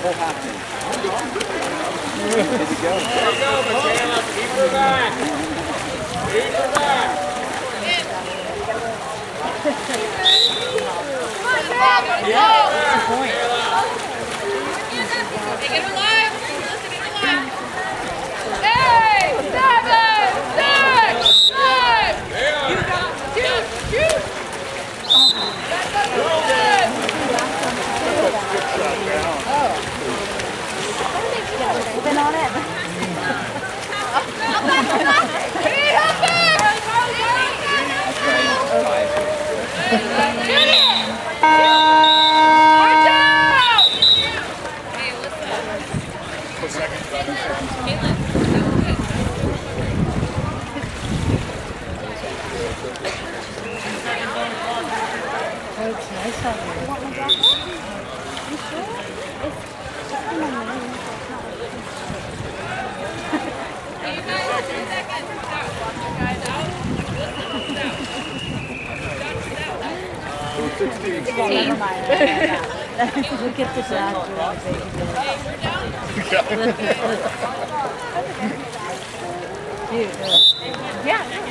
whole half inch. Did you go? There you go, Michaela. Keep her back. Keep her back. Yeah, that's the point. Take it alive. Let's get it alive. 8, 7, 6, 5. You got shoot. Been on it. It's nice out here. You want my jacket? You sure? It's stuck in my name. Well, never mind. We get the jacket. Dude, yeah.